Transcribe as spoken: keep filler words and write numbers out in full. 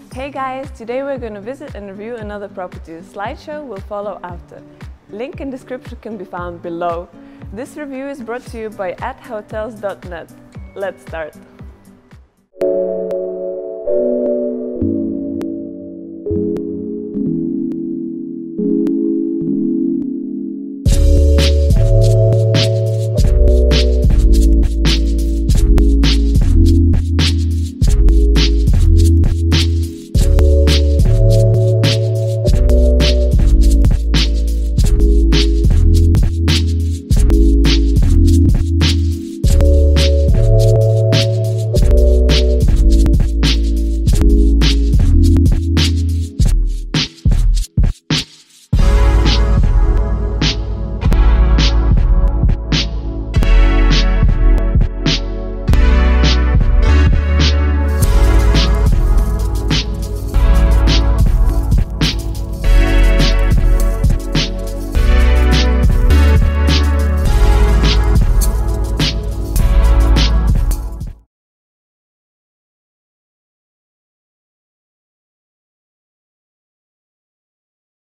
Hey guys, today we're going to visit and review another property. The slideshow will follow after. Link in description can be found below. This review is brought to you by at hotels dot net. Let's start.